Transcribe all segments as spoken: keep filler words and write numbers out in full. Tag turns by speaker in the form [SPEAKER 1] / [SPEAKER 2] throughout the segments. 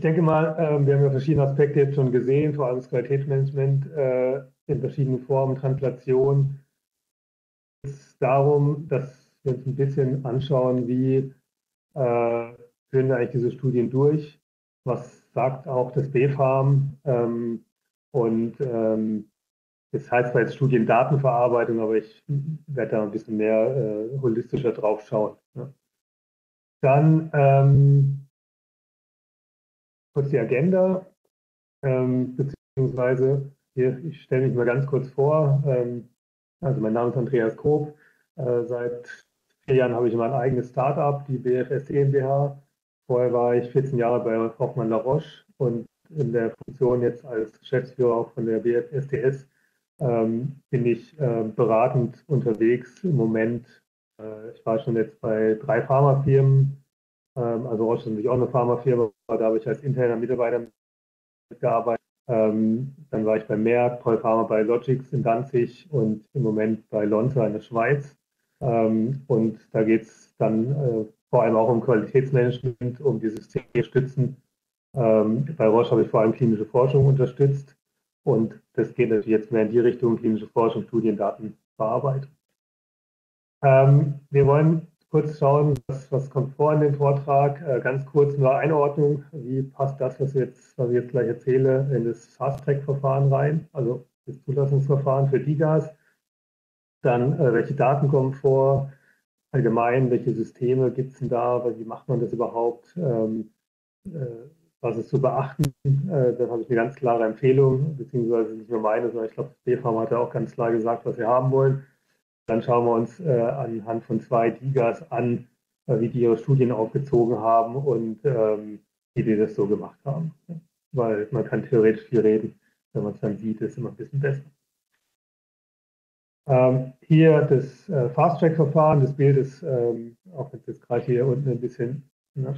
[SPEAKER 1] denke mal, äh, wir haben ja verschiedene Aspekte jetzt schon gesehen, vor allem das Qualitätsmanagement äh, in verschiedenen Formen, Translation. Es geht darum, dass wir uns ein bisschen anschauen, wie äh, führen wir eigentlich diese Studien durch, was sagt auch das B fArM ähm, und ähm, das heißt zwar jetzt Studiendatenverarbeitung, aber ich werde da ein bisschen mehr äh, holistischer drauf schauen. Ne? Dann ähm, kurz die Agenda, ähm, beziehungsweise hier, ich stelle mich mal ganz kurz vor. Ähm, also mein Name ist Andreas Grob. Äh, seit vier Jahren habe ich mein eigenes Startup, die B F S GmbH. Vorher war ich vierzehn Jahre bei Hoffmann La Roche und in der Funktion jetzt als Geschäftsführer auch von der B F S T S ähm, bin ich äh, beratend unterwegs im Moment. Äh, ich war schon jetzt bei drei Pharmafirmen, ähm, also Roche ist natürlich auch eine Pharmafirma, aber da habe ich als interner Mitarbeiter mitgearbeitet. Ähm, dann war ich bei Merck, Polpharma bei Logix in Danzig und im Moment bei Lonza in der Schweiz. Ähm, und da geht es dann äh, vor allem auch um Qualitätsmanagement, um die Systeme stützen. Ähm, bei Roche habe ich vor allem klinische Forschung unterstützt. Und das geht natürlich jetzt mehr in die Richtung klinische Forschung, Studiendatenverarbeitung. Ähm, wir wollen kurz schauen, was, was kommt vor in dem Vortrag. Äh, ganz kurz nur Einordnung. Wie passt das, was, jetzt, was ich jetzt gleich erzähle, in das Fast-Track-Verfahren rein, also das Zulassungsverfahren für DIGAS? Dann, äh, welche Daten kommen vor? Allgemein, welche Systeme gibt es denn da? Wie macht man das überhaupt? Ähm, äh, was ist zu beachten? Äh, dann habe ich eine ganz klare Empfehlung, beziehungsweise nicht nur meine, sondern ich glaube, das B fArM hat ja auch ganz klar gesagt, was wir haben wollen. Dann schauen wir uns äh, anhand von zwei DIGAS an, äh, wie die ihre Studien aufgezogen haben und ähm, wie die das so gemacht haben. Weil man kann theoretisch viel reden, wenn man es dann sieht, ist immer ein bisschen besser. Ähm, hier das äh, Fast-Track-Verfahren, das Bild ist, ähm, auch wenn es jetzt gerade hier unten ein bisschen ne,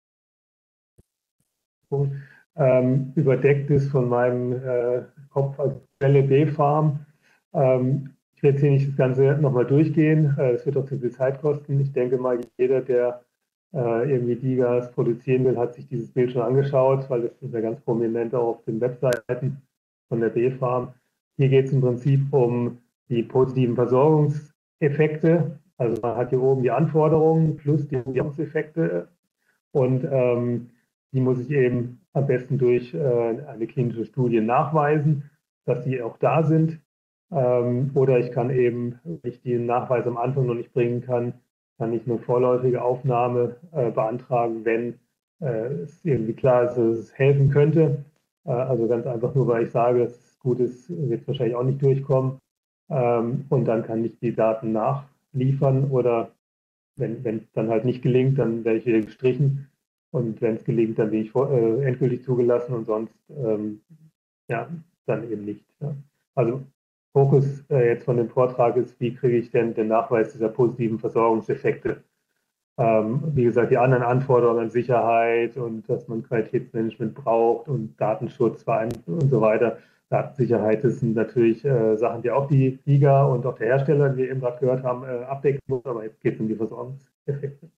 [SPEAKER 1] ähm, überdeckt ist von meinem äh, Kopf als Quelle B fArM. Ähm, ich werde jetzt hier nicht das Ganze nochmal durchgehen, äh, das wird auch zu viel Zeit kosten. Ich denke mal, jeder, der äh, irgendwie DIGAS produzieren will, hat sich dieses Bild schon angeschaut, weil das ist ja ganz prominent auch auf den Webseiten von der B fArM. Hier geht es im Prinzip um die positiven Versorgungseffekte. Also man hat hier oben die Anforderungen plus die Versorgungseffekte und ähm, die muss ich eben am besten durch äh, eine klinische Studie nachweisen, dass die auch da sind. Ähm, oder ich kann eben, wenn ich den Nachweis am Anfang noch nicht bringen kann, kann ich eine vorläufige Aufnahme äh, beantragen, wenn äh, es irgendwie klar ist, dass es helfen könnte. Äh, also ganz einfach nur, weil ich sage, dass es gut ist, wird es wahrscheinlich auch nicht durchkommen. Ähm, und dann kann ich die Daten nachliefern oder wenn es dann halt nicht gelingt, dann werde ich wieder gestrichen. Und wenn es gelingt, dann bin ich vor, äh, endgültig zugelassen und sonst ähm, ja, dann eben nicht. Ja. Also Fokus äh, jetzt von dem Vortrag ist, wie kriege ich denn den Nachweis dieser positiven Versorgungseffekte? Ähm, wie gesagt, die anderen Anforderungen an Sicherheit und dass man Qualitätsmanagement braucht und Datenschutz und so weiter. Datensicherheit, das sind natürlich äh, Sachen, die auch die Liga und auch der Hersteller, die wir eben gerade gehört haben, äh, abdecken muss, aber jetzt geht es um die Versorgungseffekte.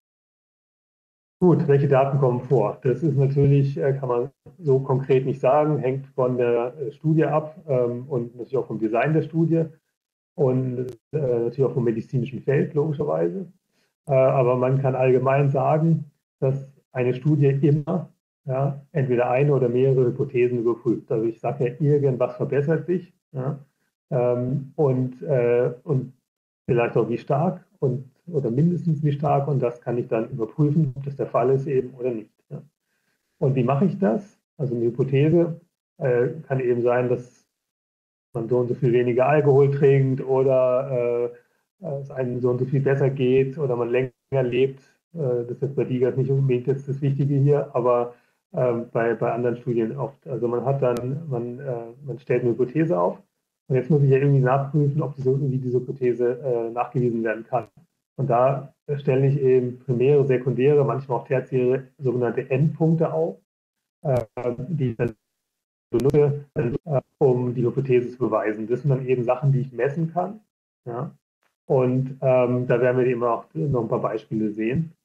[SPEAKER 1] Gut, welche Daten kommen vor? Das ist natürlich, äh, kann man so konkret nicht sagen, hängt von der äh, Studie ab ähm, und natürlich auch vom Design der Studie und äh, natürlich auch vom medizinischen Feld, logischerweise. Äh, aber man kann allgemein sagen, dass eine Studie immer ja, entweder eine oder mehrere Hypothesen überprüft. Also ich sage ja, irgendwas verbessert sich ja, ähm, und, äh, und vielleicht auch wie stark und, oder mindestens wie stark und das kann ich dann überprüfen, ob das der Fall ist eben oder nicht. Ja. Und wie mache ich das? Also eine Hypothese äh, kann eben sein, dass man so und so viel weniger Alkohol trinkt oder äh, es einem so und so viel besser geht oder man länger lebt. Äh, das ist jetzt bei DIGAS nicht unbedingt jetzt das Wichtige hier, aber äh, bei, bei anderen Studien oft. Also man hat dann, man, äh, man stellt eine Hypothese auf und jetzt muss ich ja irgendwie nachprüfen, ob diese, wie diese Hypothese äh, nachgewiesen werden kann. Und da stelle ich eben primäre, sekundäre, manchmal auch tertiäre sogenannte Endpunkte auf, äh, die ich dann benutze, äh, um die Hypothese zu beweisen. Das sind dann eben Sachen, die ich messen kann. Ja? Und ähm, da werden wir eben auch noch ein paar Beispiele sehen.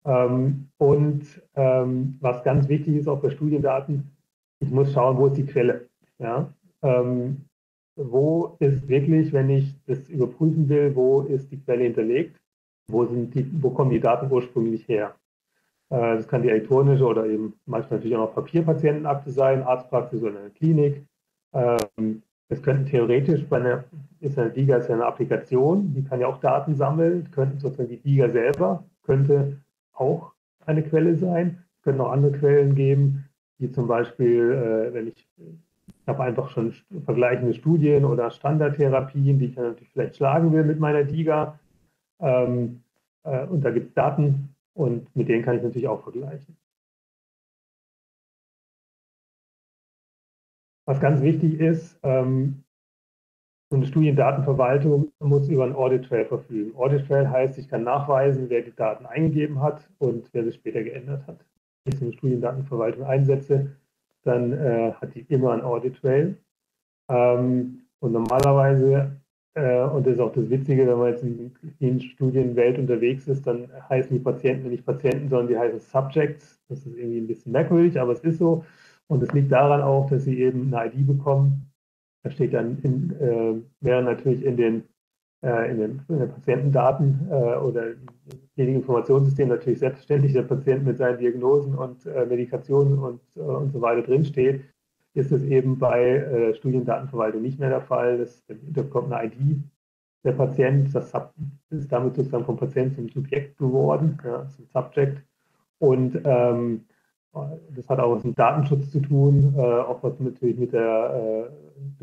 [SPEAKER 1] Ähm, und ähm, was ganz wichtig ist, auch bei Studiendaten, ich muss schauen, wo ist die Quelle. Ja? Ähm, wo ist wirklich, wenn ich das überprüfen will, wo ist die Quelle hinterlegt? Wo, sind die, wo kommen die Daten ursprünglich her? Äh, das kann die elektronische oder eben manchmal natürlich auch noch Papierpatientenakte sein, Arztpraxis oder eine Klinik. Ähm, das könnten theoretisch bei einer, ist eine DIGA ist ja eine Applikation, die kann ja auch Daten sammeln, könnten sozusagen die DIGA selber, könnte auch eine Quelle sein. Es könnten auch andere Quellen geben, wie zum Beispiel, äh, wenn ich, ich habe einfach schon vergleichende Studien oder Standardtherapien, die ich dann natürlich vielleicht schlagen will mit meiner DIGA. Ähm, äh, und da gibt es Daten und mit denen kann ich natürlich auch vergleichen. Was ganz wichtig ist, ähm, so eine Studiendatenverwaltung muss über einen Audit Trail verfügen. Audit Trail heißt, ich kann nachweisen, wer die Daten eingegeben hat und wer sie später geändert hat. Wenn ich so eine Studiendatenverwaltung einsetze, dann äh, hat die immer einen Audit Trail. Ähm, und normalerweise, äh, und das ist auch das Witzige, wenn man jetzt in der Studienwelt unterwegs ist, dann heißen die Patienten nicht Patienten, sondern die heißen Subjects. Das ist irgendwie ein bisschen merkwürdig, aber es ist so. Und es liegt daran auch, dass sie eben eine I D bekommen. Da steht dann, in, äh, wäre natürlich in den, äh, in den, in den Patientendaten äh, oder im Informationssystem natürlich selbstverständlich der Patient mit seinen Diagnosen und äh, Medikationen und, äh, und so weiter drinsteht, ist es eben bei äh, Studiendatenverwaltung nicht mehr der Fall. Das, da bekommt eine I D der Patient, das ist damit sozusagen vom Patient zum Subjekt geworden, ja, zum Subject. Und ähm, das hat auch was mit Datenschutz zu tun, äh, auch was natürlich mit der, äh,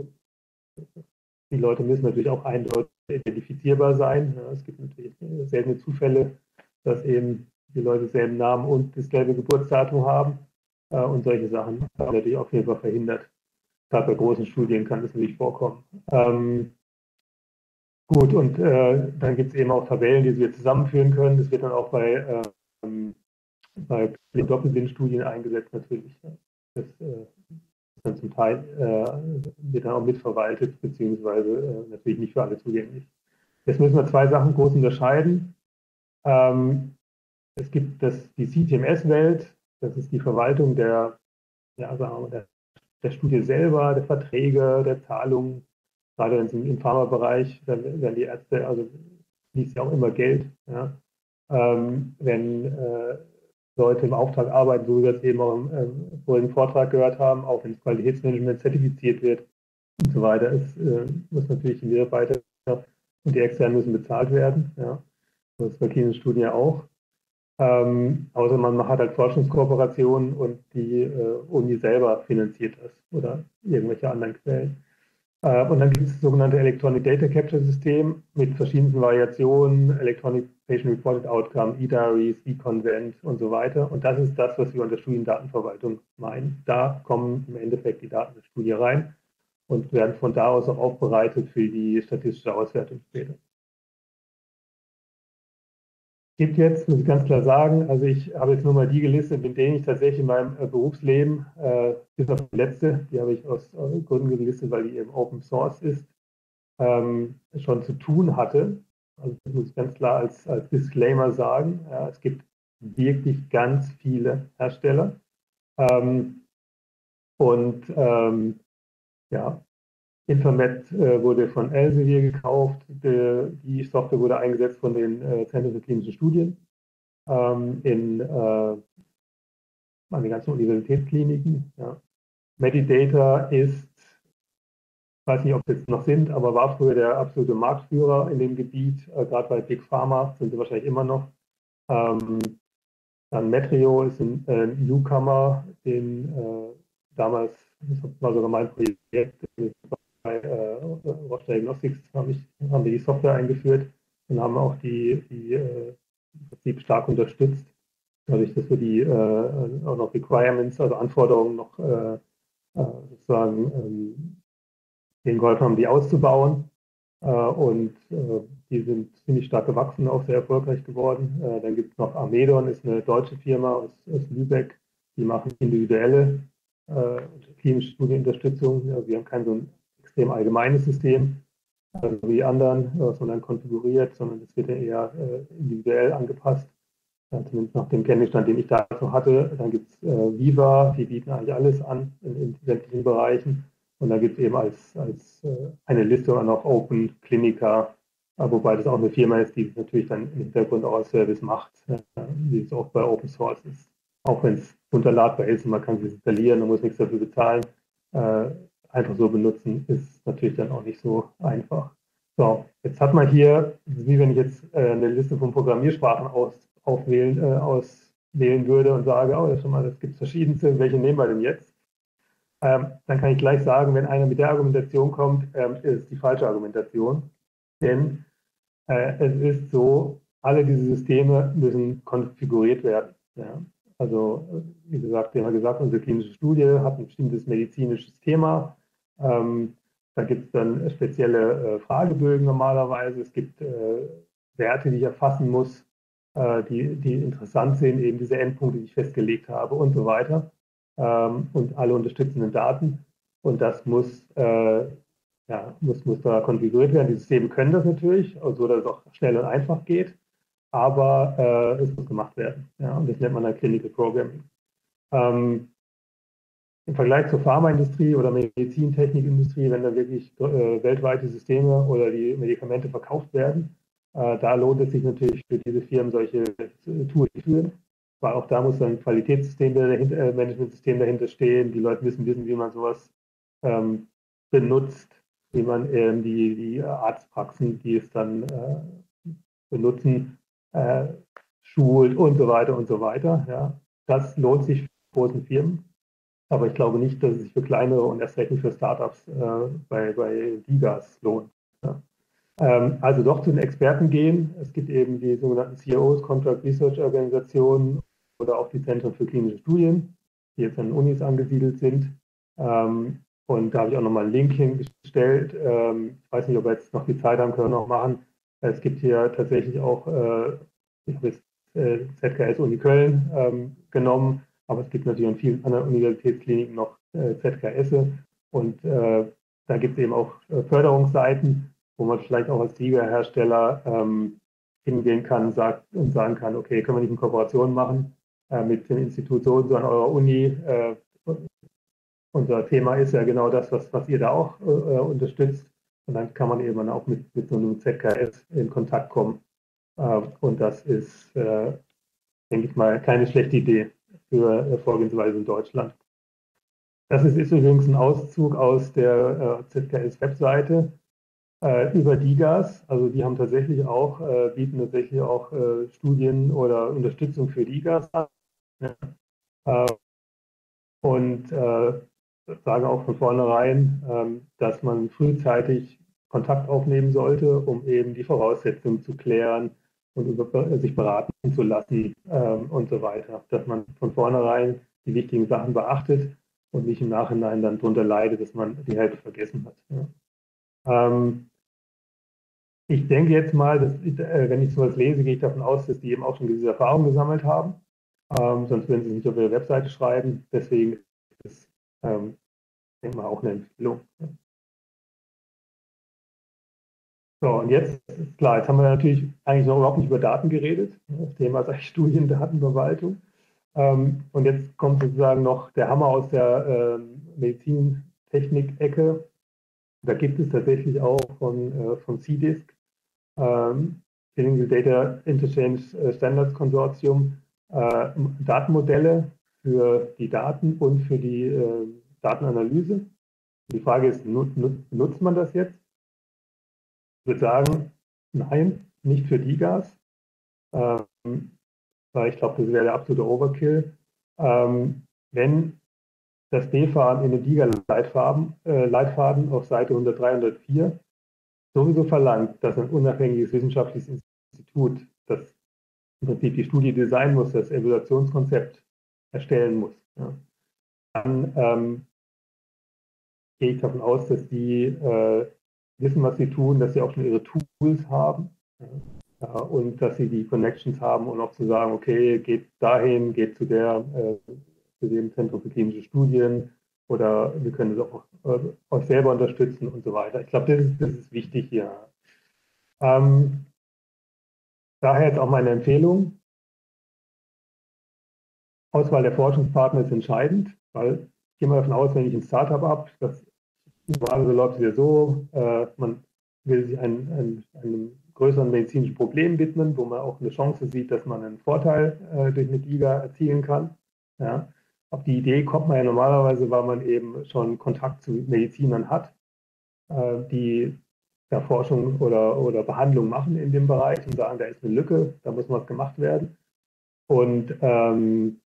[SPEAKER 1] die Leute müssen natürlich auch eindeutig identifizierbar sein. Ja, es gibt natürlich seltene Zufälle, dass eben die Leute denselben Namen und dasselbe Geburtsdatum haben äh, und solche Sachen haben natürlich auf jeden Fall verhindert. Gerade bei großen Studien kann das natürlich vorkommen. Ähm, gut, und äh, dann gibt es eben auch Tabellen, die wir zusammenführen können. Das wird dann auch bei ähm, bei Doppelblindstudien eingesetzt natürlich. Das äh, ist dann zum Teil äh, wird dann auch mitverwaltet, beziehungsweise äh, natürlich nicht für alle zugänglich. Jetzt müssen wir zwei Sachen groß unterscheiden. Ähm, es gibt das, die C T M S-Welt, das ist die Verwaltung der, ja, sagen wir, der, der Studie selber, der Verträge, der Zahlungen. Gerade im, im Pharmabereich, dann werden die Ärzte, also fließt ja auch immer Geld. Ja. Ähm, wenn äh, Leute im Auftrag arbeiten, so wie wir es eben auch im äh, vorigen Vortrag gehört haben, auch wenn das Qualitätsmanagement zertifiziert wird und so weiter. Es äh, muss natürlich die Mitarbeiter und die Externen müssen bezahlt werden. Ja. Das ist bei klinischen Studien ja auch. Ähm, außer man hat halt Forschungskooperationen und die äh, Uni selber finanziert das oder irgendwelche anderen Quellen. Äh, und dann gibt es das sogenannte Electronic Data Capture System mit verschiedensten Variationen, Electronic Patient Reported Outcome, E-Diaries, E-Consent und so weiter. Und das ist das, was wir unter Studiendatenverwaltung meinen. Da kommen im Endeffekt die Daten der Studie rein und werden von da aus auch aufbereitet für die statistische Auswertung später. Es gibt jetzt, muss ich ganz klar sagen, also ich habe jetzt nur mal die gelistet, mit denen ich tatsächlich in meinem äh, Berufsleben, äh, bis auf die letzte, die habe ich aus äh, Gründen gelistet, weil die eben Open Source ist, ähm, schon zu tun hatte. Also das muss ich ganz klar als, als Disclaimer sagen. Ja, es gibt wirklich ganz viele Hersteller. Ähm, und ähm, ja, Infamet äh, wurde von Elsevier gekauft. De, die Software wurde eingesetzt von den äh, Zentren für klinische Studien ähm, in äh, an den ganzen Universitätskliniken. Ja. Medidata ist, ich weiß nicht, ob es jetzt noch sind, aber war früher der absolute Marktführer in dem Gebiet, äh, gerade bei Big Pharma sind sie wahrscheinlich immer noch. Ähm, dann Metrio ist ein äh, Newcomer, den äh, damals, das war sogar mein Projekt, bei äh, Roche Diagnostics haben, ich, haben wir die Software eingeführt und haben auch die, die äh, im Prinzip stark unterstützt, dadurch, dass wir die äh, auch noch Requirements, also Anforderungen noch äh, äh, sozusagen ähm, denen geholfen haben, die auszubauen. Äh, und äh, die sind ziemlich stark gewachsen, auch sehr erfolgreich geworden. Äh, dann gibt es noch Amedon, ist eine deutsche Firma aus, aus Lübeck, die machen individuelle äh, klinische Studienunterstützung. Ja, wir haben kein so ein extrem allgemeines System, also wie die anderen, was man dann konfiguriert, sondern es wird ja eher äh, individuell angepasst. ja, zumindest nach dem Kenntnisstand, den ich dazu hatte. Dann gibt es äh, Viva, die bieten eigentlich alles an in, in sämtlichen Bereichen. Und da gibt es eben als, als äh, eine Liste noch Open Clinica, äh, wobei das auch eine Firma ist, die natürlich dann im Hintergrund auch als Service macht, äh, wie es auch bei Open Source ist. Auch wenn es runterladbar ist und man kann es installieren und muss nichts dafür bezahlen, äh, einfach so benutzen, ist natürlich dann auch nicht so einfach. So, jetzt hat man hier, wie wenn ich jetzt äh, eine Liste von Programmiersprachen aus, aufwählen, äh, auswählen würde und sage, oh, das schon mal, das gibt es verschiedenste, welche nehmen wir denn jetzt? Ähm, dann kann ich gleich sagen, wenn einer mit der Argumentation kommt, ähm, ist es die falsche Argumentation. Denn äh, es ist so, alle diese Systeme müssen konfiguriert werden. Ja? Also, äh, wie gesagt, wir haben gesagt, unsere klinische Studie hat ein bestimmtes medizinisches Thema. Ähm, da gibt es dann spezielle äh, Fragebögen normalerweise. Es gibt äh, Werte, die ich erfassen muss, äh, die, die interessant sind, eben diese Endpunkte, die ich festgelegt habe und so weiter. Ähm, und alle unterstützenden Daten. Und das muss äh, ja, muss, muss da konfiguriert werden. Die Systeme können das natürlich, so dass es auch schnell und einfach geht, aber äh, es muss gemacht werden. Ja, und das nennt man dann Clinical Programming. Ähm, Im Vergleich zur Pharmaindustrie oder Medizintechnikindustrie, wenn da wirklich äh, weltweite Systeme oder die Medikamente verkauft werden, äh, da lohnt es sich natürlich für diese Firmen, solche äh, Tools zu führen, weil auch da muss ein Qualitätssystem dahinter, äh, Managementsystem dahinter stehen. Die Leute müssen wissen, wie man sowas ähm, benutzt, wie man ähm, die, die Arztpraxen, die es dann äh, benutzen, äh, schult und so weiter und so weiter. Ja. Das lohnt sich für großen Firmen. Aber ich glaube nicht, dass es sich für kleinere und erst recht nicht für Startups äh, bei, bei Digas lohnt. Ja. Ähm, also doch zu den Experten gehen. Es gibt eben die sogenannten C R Os, Contract Research Organisationen oder auch die Zentren für klinische Studien, die jetzt an Unis angesiedelt sind. Ähm, und da habe ich auch nochmal einen Link hingestellt. Ähm, ich weiß nicht, ob wir jetzt noch die Zeit haben, können wir noch machen. Es gibt hier tatsächlich auch, äh, ich habe jetzt äh, Z K S Uni Köln ähm, genommen, aber es gibt natürlich an vielen anderen Universitätskliniken noch äh, Z K S. Und äh, da gibt es eben auch äh, Förderungsseiten, wo man vielleicht auch als Siegerhersteller ähm, hingehen kann sagt, und sagen kann, okay, können wir nicht eine Kooperation machen äh, mit dem Institut so und so an eurer Uni. Äh, unser Thema ist ja genau das, was, was ihr da auch äh, unterstützt. Und dann kann man eben auch mit, mit so einem Z K S in Kontakt kommen. Äh, und das ist, äh, denke ich mal, keine schlechte Idee für äh, Vorgehensweise in Deutschland. Das ist, ist übrigens ein Auszug aus der äh, Z K S-Webseite äh, über Digas. Also die haben tatsächlich auch, äh, bieten tatsächlich auch äh, Studien oder Unterstützung für Digas an. Ja. Äh, und äh, sagen auch von vornherein, ähm, dass man frühzeitig Kontakt aufnehmen sollte, um eben die Voraussetzungen zu klären und über, sich beraten zu lassen ähm, und so weiter. Dass man von vornherein die wichtigen Sachen beachtet und nicht im Nachhinein dann darunter leidet, dass man die Hälfte vergessen hat. Ja. Ähm, ich denke jetzt mal, dass ich, äh, wenn ich sowas lese, gehe ich davon aus, dass die eben auch schon diese Erfahrungen gesammelt haben. Ähm, sonst würden sie es nicht auf ihre Webseite schreiben. Deswegen ist es, ähm, denke mal, auch eine Empfehlung. So, und jetzt ist klar, jetzt haben wir natürlich eigentlich noch überhaupt nicht über Daten geredet. Das Thema ist eigentlich Studiendatenverwaltung. Ähm, und jetzt kommt sozusagen noch der Hammer aus der ähm, Medizintechnik-Ecke. Da gibt es tatsächlich auch von, äh, von C D I S C, ähm, Clinical Data Interchange Standards Consortium, äh, Datenmodelle für die Daten und für die äh, Datenanalyse. Die Frage ist, nut, nut, nutzt man das jetzt? Ich würde sagen, nein, nicht für Digas, ähm, weil ich glaube, das wäre der absolute Overkill. Ähm, wenn das B F A in den Diga-Leitfaden äh, Leitfaden auf Seite hundertdrei, hundertvier sowieso verlangt, dass ein unabhängiges wissenschaftliches Institut, das im Prinzip die Studie designen muss, das Evaluationskonzept erstellen muss, ja, dann ähm, gehe ich davon aus, dass die äh, wissen, was sie tun, dass sie auch schon ihre Tools haben, ja, und dass sie die Connections haben, um auch zu sagen, okay, geht dahin, geht zu der, äh, zu dem Zentrum für klinische Studien oder wir können es auch äh, euch selber unterstützen und so weiter. Ich glaube, das ist, das ist wichtig hier. Ähm, daher jetzt auch meine Empfehlung. Auswahl der Forschungspartner ist entscheidend, weil ich gehe mal davon aus, wenn ich ein Startup habe, das normalerweise läuft es ja so, äh, man will sich ein, ein, einem größeren medizinischen Problem widmen, wo man auch eine Chance sieht, dass man einen Vorteil äh, durch eine DIGA erzielen kann. Ja. Auf die Idee kommt man ja normalerweise, weil man eben schon Kontakt zu Medizinern hat, äh, die ja, Forschung oder, oder Behandlung machen in dem Bereich und sagen, da ist eine Lücke, da muss was gemacht werden. Und ähm,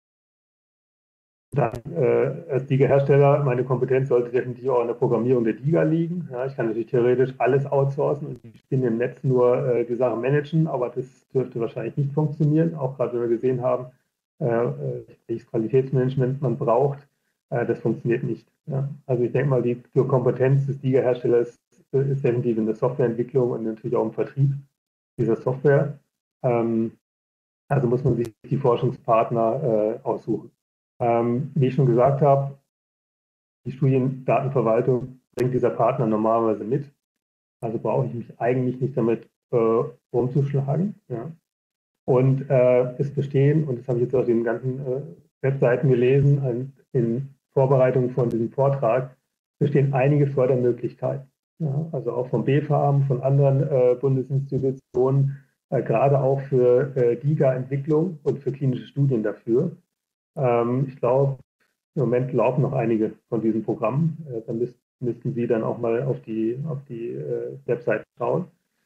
[SPEAKER 1] dann äh, als DIGA-Hersteller, meine Kompetenz sollte definitiv auch in der Programmierung der DIGA liegen. Ja, ich kann natürlich theoretisch alles outsourcen und ich bin im Netz nur äh, die Sachen managen, aber das dürfte wahrscheinlich nicht funktionieren, auch gerade wenn wir gesehen haben, äh, welches Qualitätsmanagement man braucht, äh, das funktioniert nicht. Ja. Also ich denke mal, die, die Kompetenz des DIGA-Herstellers ist definitiv in der Softwareentwicklung und natürlich auch im Vertrieb dieser Software. Ähm, also muss man sich die Forschungspartner äh, aussuchen. Ähm, wie ich schon gesagt habe, die Studiendatenverwaltung bringt dieser Partner normalerweise mit. Also brauche ich mich eigentlich nicht damit äh, rumzuschlagen. Ja. Und äh, es bestehen, und das habe ich jetzt auf den ganzen äh, Webseiten gelesen, ein, in Vorbereitung von diesem Vortrag, bestehen einige Fördermöglichkeiten. Ja. Also auch vom B FARM, von anderen äh, Bundesinstitutionen, äh, gerade auch für äh, DIGA-Entwicklung und für klinische Studien dafür. Ähm, ich glaube, im Moment laufen noch einige von diesen Programmen. Äh, da müsst, müssten Sie dann auch mal auf die, auf die äh, Website schauen.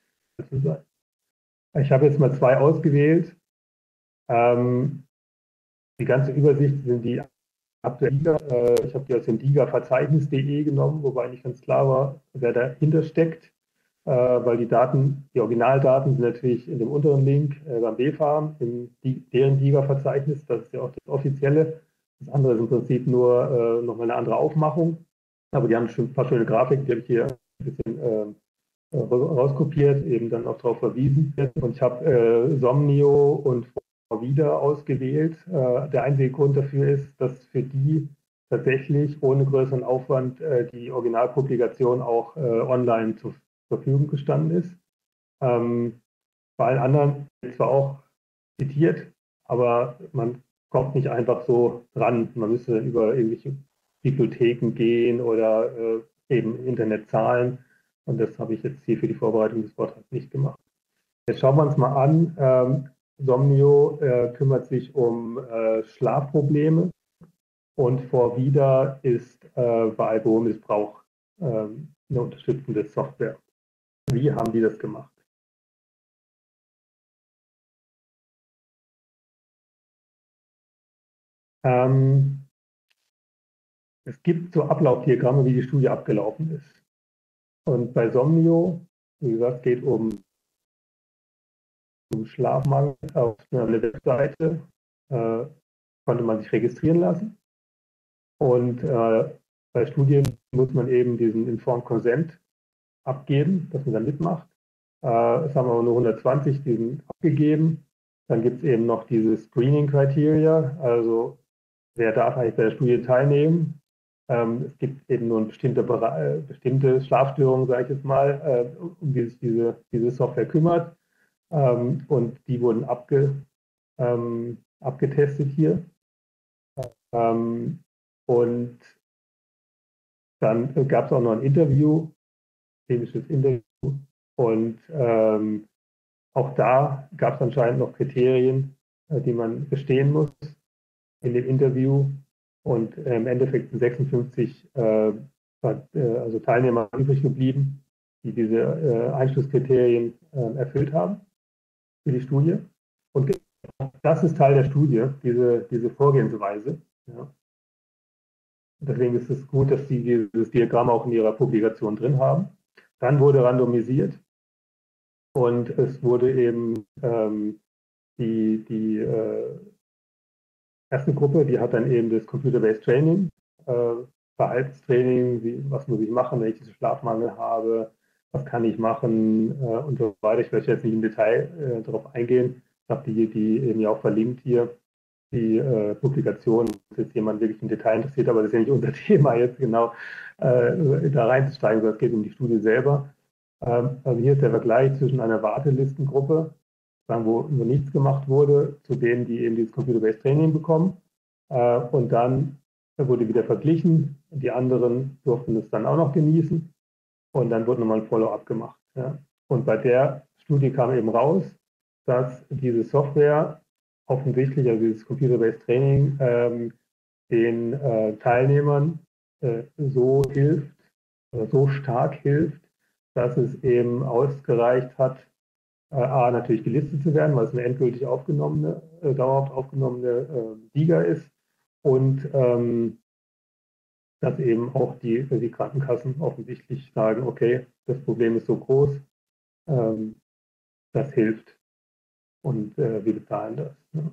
[SPEAKER 1] Ich habe jetzt mal zwei ausgewählt. Ähm, die ganze Übersicht sind die aktuellen. Äh, ich habe die aus dem diga-verzeichnis punkt de genommen, wobei nicht ganz klar war, wer dahinter steckt, äh, weil die Daten, die Originaldaten sind natürlich in dem unteren Link äh, beim B FARM, in die, deren DIGA-Verzeichnis. Das ist ja auch das offizielle. Das andere ist im Prinzip nur äh, nochmal eine andere Aufmachung. Aber die haben schon ein paar schöne Grafiken, die habe ich hier ein bisschen äh, rauskopiert, eben dann auch darauf verwiesen. Und ich habe äh, Somnio und wieder ausgewählt. Äh, der einzige Grund dafür ist, dass für die tatsächlich ohne größeren Aufwand äh, die Originalpublikation auch äh, online zur Verfügung gestanden ist. Ähm, bei allen anderen ist zwar auch zitiert, aber man kommt nicht einfach so dran. Man müsste über irgendwelche Bibliotheken gehen oder äh, eben im Internet zahlen. Und das habe ich jetzt hier für die Vorbereitung des Vortrags nicht gemacht. Jetzt schauen wir uns mal an. Ähm, Somnio äh, kümmert sich um äh, Schlafprobleme und Vorvida ist äh, bei Alkoholmissbrauch äh, eine unterstützende Software. Wie haben die das gemacht? Ähm, es gibt so Ablaufdiagramme, wie die Studie abgelaufen ist. Und bei Somnio, wie gesagt, geht um, um Schlafmangel auf einer Webseite, äh, konnte man sich registrieren lassen. Und äh, bei Studien muss man eben diesen Informed Consent abgeben, dass man da mitmacht. Äh, es haben aber nur hundertzwanzig diesen abgegeben. Dann gibt es eben noch diese Screening Criteria, also wer darf eigentlich bei der Studie teilnehmen. Ähm, es gibt eben nur eine bestimmte, äh, bestimmte Schlafstörungen, sage ich jetzt mal, äh, um die sich diese, diese Software kümmert. Ähm, und die wurden abge, ähm, abgetestet hier. Ähm, und dann äh, gab es auch noch ein Interview, klinisches Interview. Und ähm, auch da gab es anscheinend noch Kriterien, äh, die man bestehen muss in dem Interview. Und äh, im Endeffekt sind sechsundfünfzig äh, äh, also Teilnehmer übrig geblieben, die diese äh, Einschlusskriterien äh, erfüllt haben für die Studie. Und das ist Teil der Studie, diese, diese Vorgehensweise. Ja. Deswegen ist es gut, dass Sie dieses Diagramm auch in Ihrer Publikation drin haben. Dann wurde randomisiert und es wurde eben ähm, die, die äh, erste Gruppe, die hat dann eben das Computer-Based Training, äh, Verhaltenstraining, wie, was muss ich machen, wenn ich diesen Schlafmangel habe, was kann ich machen äh, und so weiter. Ich werde jetzt nicht im Detail äh, darauf eingehen. Ich habe die, die eben ja auch verlinkt hier, die äh, Publikation, wenn jetzt jemand wirklich im Detail interessiert, aber das ist ja nicht unser Thema jetzt genau äh, da reinzusteigen, sondern es geht um die Studie selber. Ähm, also hier ist der Vergleich zwischen einer Wartelistengruppe wo, wo nichts gemacht wurde, zu denen, die eben dieses Computer-Based Training bekommen. Äh, und dann wurde wieder verglichen. Die anderen durften es dann auch noch genießen. Und dann wurde nochmal ein Follow-up gemacht. Ja. Und bei der Studie kam eben raus, dass diese Software offensichtlich, also dieses Computer-Based Training, ähm, den äh, Teilnehmern äh, so hilft, äh, so stark hilft, dass es eben ausgereicht hat, äh, A, natürlich gelistet zu werden, weil es eine endgültig aufgenommene, äh, dauerhaft aufgenommene äh, Liga ist und ähm, dass eben auch die, die Krankenkassen offensichtlich sagen, okay, das Problem ist so groß, ähm, das hilft und äh, wir bezahlen das. Ne?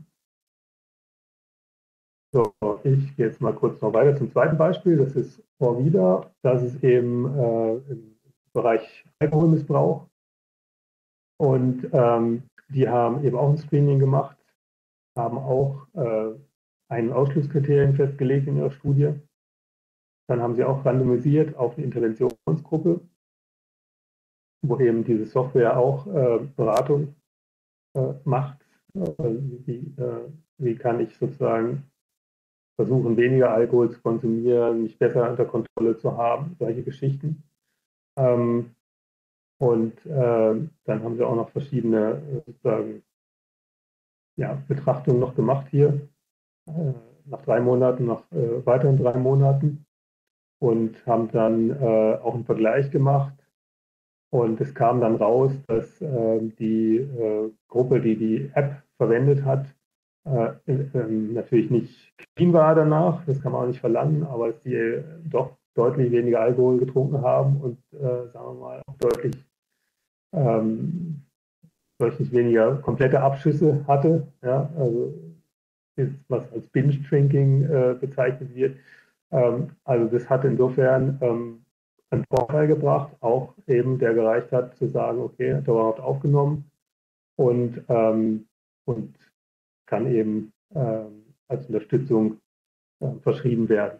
[SPEAKER 1] So, ich gehe jetzt mal kurz noch weiter zum zweiten Beispiel. Das ist Orvida. Das ist eben äh, im Bereich Alkoholmissbrauch. Und ähm, die haben eben auch ein Screening gemacht, haben auch äh, einen Ausschlusskriterien festgelegt in ihrer Studie. Dann haben sie auch randomisiert auf eine Interventionsgruppe, wo eben diese Software auch äh, Beratung äh, macht. Äh, wie, äh, wie kann ich sozusagen versuchen, weniger Alkohol zu konsumieren, mich besser unter Kontrolle zu haben, solche Geschichten. Ähm, und äh, dann haben sie auch noch verschiedene sozusagen, ja, Betrachtungen noch gemacht hier, äh, nach drei Monaten, nach äh, weiteren drei Monaten und haben dann äh, auch einen Vergleich gemacht. Und es kam dann raus, dass äh, die äh, Gruppe, die die App verwendet hat, äh, äh, natürlich nicht clean war danach, das kann man auch nicht verlangen, aber dass die äh, doch deutlich weniger Alkohol getrunken haben und, äh, sagen wir mal, auch deutlich, ähm, deutlich weniger komplette Abschüsse hatte. Ja, also ist, was als Binge-Drinking äh, bezeichnet wird. Ähm, also das hat insofern ähm, einen Vorteil gebracht, auch eben der gereicht hat, zu sagen, okay, dauerhaft aufgenommen und, ähm, und kann eben ähm, als Unterstützung äh, verschrieben werden.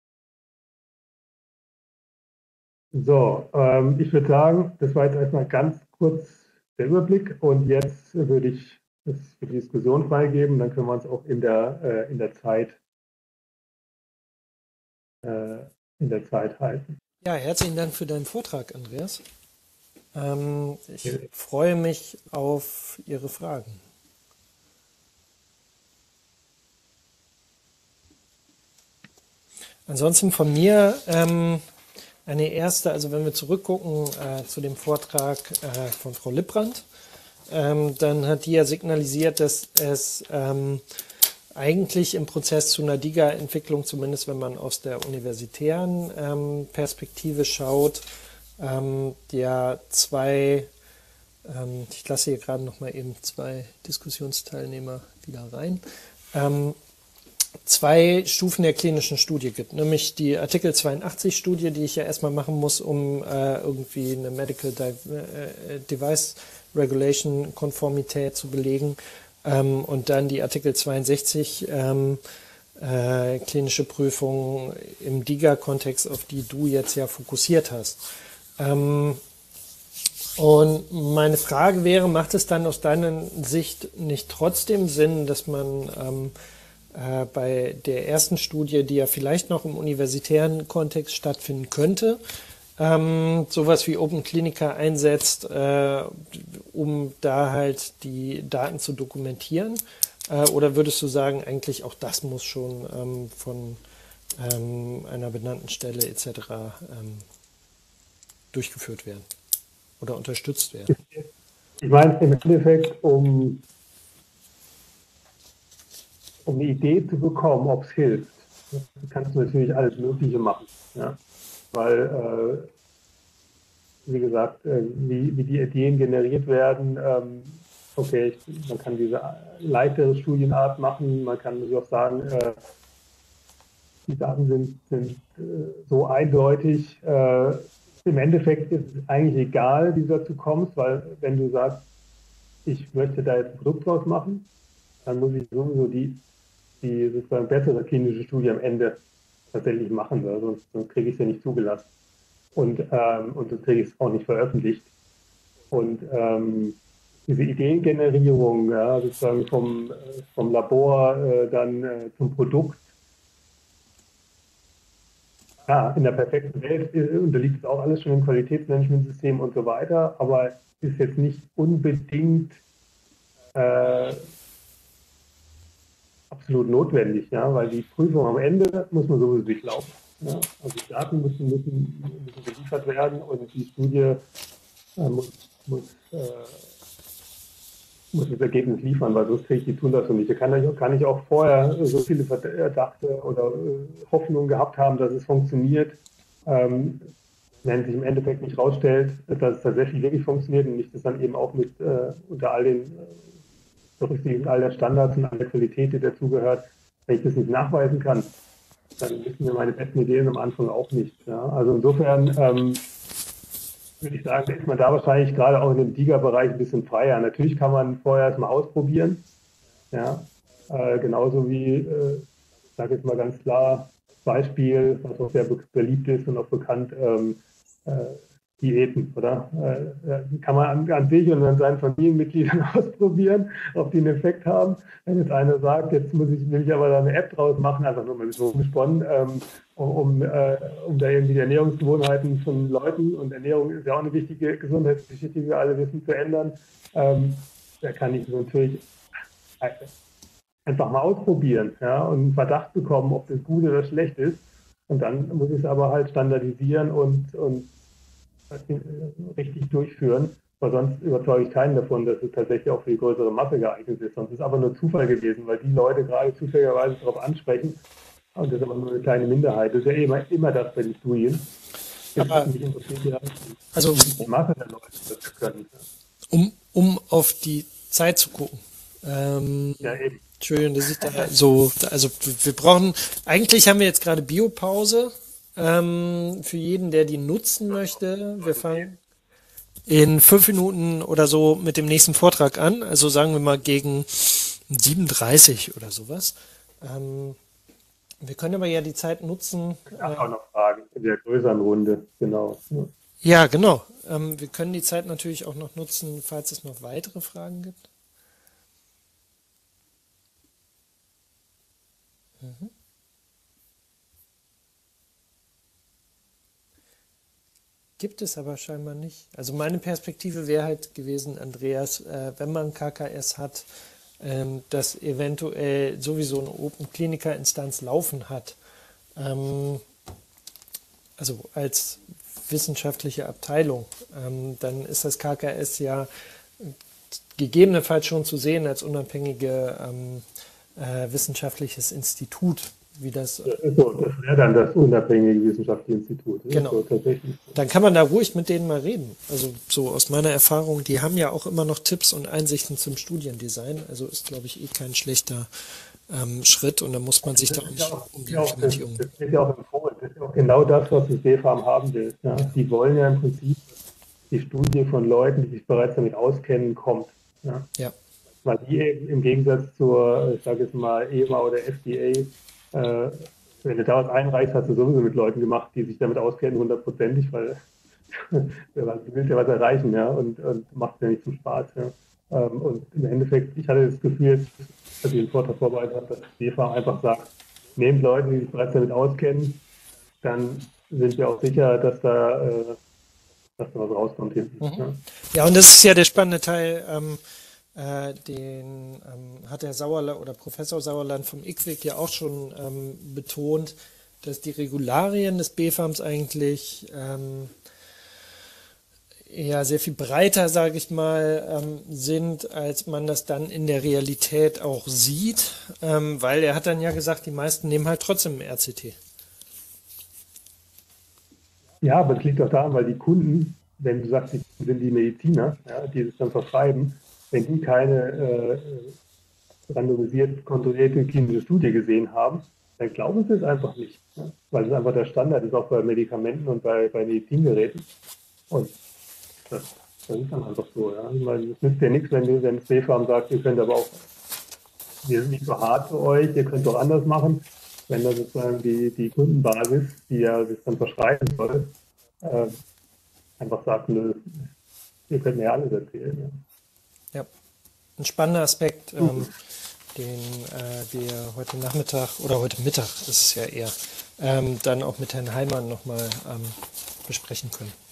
[SPEAKER 1] So, ähm, ich würde sagen, das war jetzt erstmal ganz kurz der Überblick und jetzt würde ich das für die Diskussion freigeben, dann können wir uns auch in der, äh, in der Zeit äh, in der Zeit halten.
[SPEAKER 2] Ja, herzlichen Dank für deinen Vortrag, Andreas. Ähm, ich freue mich auf Ihre Fragen. Ansonsten von mir ähm, eine erste, also wenn wir zurückgucken äh, zu dem Vortrag äh, von Frau Lipprandt, ähm, dann hat die ja signalisiert, dass es ähm, eigentlich im Prozess zu einer DIGA-Entwicklung, zumindest wenn man aus der universitären ähm, Perspektive schaut, ähm, ja zwei, ähm, ich lasse hier gerade noch mal eben zwei Diskussionsteilnehmer wieder rein, ähm, zwei Stufen der klinischen Studie gibt, nämlich die Artikel zweiundachtzig-Studie, die ich ja erstmal machen muss, um äh, irgendwie eine Medical Device Regulation Konformität zu belegen, ähm, und dann die Artikel zweiundsechzig ähm, äh, klinische Prüfung im DIGA-Kontext, auf die du jetzt ja fokussiert hast. Ähm, und meine Frage wäre, macht es dann aus deiner Sicht nicht trotzdem Sinn, dass man ähm, äh, bei der ersten Studie, die ja vielleicht noch im universitären Kontext stattfinden könnte, ähm, sowas wie Open Clinica einsetzt, äh, um da halt die Daten zu dokumentieren? Äh, oder würdest du sagen, eigentlich auch das muss schon ähm, von ähm, einer benannten Stelle et cetera ähm, durchgeführt werden oder unterstützt werden?
[SPEAKER 1] Ich meine, im Endeffekt, um, um eine Idee zu bekommen, ob es hilft, kannst du natürlich alles Mögliche machen. Ja? Weil, äh, wie gesagt, äh, wie, wie die Ideen generiert werden, ähm, okay, ich, man kann diese leichtere Studienart machen, man kann natürlich auch sagen, äh, die Daten sind, sind äh, so eindeutig. Äh, im Endeffekt ist es eigentlich egal, wie du dazu kommst, weil wenn du sagst, ich möchte da jetzt ein Produkt draus machen, dann muss ich sowieso die, die sozusagen bessere klinische Studie am Ende tatsächlich machen, weil sonst, sonst kriege ich es ja nicht zugelassen. Und, ähm, und sonst kriege ich es auch nicht veröffentlicht. Und ähm, diese Ideengenerierung, ja, sozusagen vom, vom Labor äh, dann äh, zum Produkt. Ja, in der perfekten Welt äh, unterliegt es auch alles schon im Qualitätsmanagementsystem und so weiter, aber ist jetzt nicht unbedingt äh, absolut notwendig, ja, weil die Prüfung am Ende muss man sowieso durchlaufen. Ja. Also die Daten müssen, müssen, müssen geliefert werden und die Studie äh, muss, muss, äh, muss das Ergebnis liefern, weil sonst kriege ich die Zulassung nicht. Da kann ich, kann ich auch vorher so viele Verdachte oder äh, Hoffnungen gehabt haben, dass es funktioniert. Ähm, wenn sich im Endeffekt nicht rausstellt, dass es tatsächlich wirklich funktioniert und nicht das dann eben auch mit äh, unter all den äh, berücksichtigen all der Standards und all der Qualität, die dazugehört, wenn ich das nicht nachweisen kann, dann wissen wir meine besten Ideen am Anfang auch nicht. Ja? Also insofern ähm, würde ich sagen, ist man da wahrscheinlich gerade auch in dem Tiger-Bereich ein bisschen freier. Natürlich kann man vorher erstmal ausprobieren, ja, äh, genauso wie, äh, ich sage jetzt mal ganz klar, Beispiel, was auch sehr be beliebt ist und auch bekannt, ähm, äh, Diäten, oder? Äh, kann man an, an sich und an seinen Familienmitgliedern ausprobieren, ob die einen Effekt haben. Wenn jetzt einer sagt, jetzt muss ich, will ich aber da eine App draus machen, einfach nur mal ein bisschen rumgesponnen, ähm, um, um, äh, um da irgendwie die Ernährungsgewohnheiten von Leuten, und Ernährung ist ja auch eine wichtige Gesundheitsgeschichte, wie wir alle wissen, zu ändern, ähm, da kann ich natürlich einfach mal ausprobieren, ja, und einen Verdacht bekommen, ob das gut oder schlecht ist. Und dann muss ich es aber halt standardisieren und, und richtig durchführen, weil sonst überzeuge ich keinen davon, dass es tatsächlich auch für die größere Masse geeignet ist. Sonst ist es aber nur Zufall gewesen, weil die Leute gerade zufälligerweise darauf ansprechen. Und das ist aber nur eine kleine Minderheit. Das ist ja immer, immer das bei den Studien.
[SPEAKER 2] Aber,
[SPEAKER 1] mich interessiert ja
[SPEAKER 2] also,
[SPEAKER 1] die Masse der Leute, die das können.
[SPEAKER 2] um, um auf die Zeit zu gucken. Ähm,
[SPEAKER 1] Ja, eben.
[SPEAKER 2] Entschuldigung, dass ich da so, also wir brauchen, eigentlich haben wir jetzt gerade Biopause. Ähm, für jeden, der die nutzen möchte. Wir fangen in fünf Minuten oder so mit dem nächsten Vortrag an. Also sagen wir mal gegen sieben Uhr dreißig oder sowas. Ähm, wir können aber ja die Zeit nutzen.
[SPEAKER 1] Ich habe auch noch Fragen in der größeren Runde, genau.
[SPEAKER 2] Ja, genau. Ähm, wir können die Zeit natürlich auch noch nutzen, falls es noch weitere Fragen gibt. Mhm. Gibt es aber scheinbar nicht. Also meine Perspektive wäre halt gewesen, Andreas, äh, wenn man K K S hat, ähm, das eventuell sowieso eine Open Clinica Instanz laufen hat. Ähm, also als wissenschaftliche Abteilung, ähm, dann ist das K K S ja gegebenenfalls schon zu sehen als unabhängige ähm, äh, wissenschaftliches Institut, wie das.
[SPEAKER 1] Das, so, das wäre dann das unabhängige wissenschaftliche Institut. Das
[SPEAKER 2] Genau.
[SPEAKER 1] So tatsächlich.
[SPEAKER 2] Dann kann man da ruhig mit denen mal reden. Also so aus meiner Erfahrung, die haben ja auch immer noch Tipps und Einsichten zum Studiendesign. Also ist, glaube ich, eh kein schlechter ähm, Schritt, und da muss man sich da auch nicht um die Implementierung.
[SPEAKER 1] Das ist ja auch empfohlen. Das ist ja auch genau das, was das B fam haben will. Ja. Die wollen ja im Prinzip die Studie von Leuten, die sich bereits damit auskennen, kommt. Ja.
[SPEAKER 2] Ja.
[SPEAKER 1] Weil die eben im Gegensatz zur, ich sage jetzt mal, E M A oder F D A, äh, wenn du da was einreichst, hast du sowieso mit Leuten gemacht, die sich damit auskennen, hundertprozentig, weil du willst ja was erreichen, ja, und, und macht ja nicht zum Spaß. Ja. Ähm, und im Endeffekt, ich hatte das Gefühl, als ich den Vortrag vorbereitet habe, dass das B fam einfach sagt, nehmt Leute, die sich bereits damit auskennen, dann sind wir auch sicher, dass da, äh, dass da was rauskommt hinten.
[SPEAKER 2] Mhm.
[SPEAKER 1] Ja.
[SPEAKER 2] Ja, und das ist ja der spannende Teil, ähm, äh, den ähm, hat der Sauerland oder Professor Sauerland vom I Q W I C ja auch schon ähm, betont, dass die Regularien des B fams eigentlich ähm, ja sehr viel breiter, sage ich mal, ähm, sind, als man das dann in der Realität auch sieht, ähm, weil er hat dann ja gesagt, die meisten nehmen halt trotzdem ein R C T.
[SPEAKER 1] Ja, aber es liegt auch daran, weil die Kunden, wenn du sagst, die sind die Mediziner, ja, die das dann verschreiben, wenn die keine äh, randomisiert kontrollierte klinische Studie gesehen haben, dann glauben sie es einfach nicht. Ja? Weil es einfach der Standard ist, auch bei Medikamenten und bei, bei Medizingeräten. Und das, das ist dann einfach so. Ja? Ich meine, es nützt ja nichts, wenn, wenn das B fam sagt, ihr könnt aber auch, wir sind nicht so hart für euch, ihr könnt doch anders machen. Wenn dann sozusagen die, die Kundenbasis, die ja das dann verschreiben soll, äh, einfach sagt, nö, ihr könnt mir ja alles erzählen. Ja.
[SPEAKER 2] Ja, ein spannender Aspekt, ähm, den äh, wir heute Nachmittag oder heute Mittag ist es ja eher, ähm, dann auch mit Herrn Heimann nochmal ähm, besprechen können.